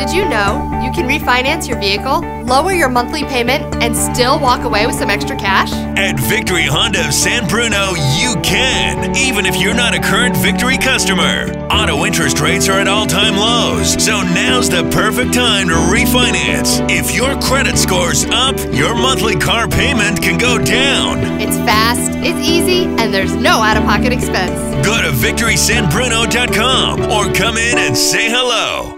Did you know you can refinance your vehicle, lower your monthly payment, and still walk away with some extra cash? At Victory Honda of San Bruno, you can, even if you're not a current Victory customer. Auto interest rates are at all-time lows, so now's the perfect time to refinance. If your credit score's up, your monthly car payment can go down. It's fast, it's easy, and there's no out-of-pocket expense. Go to VictorySanBruno.com or come in and say hello.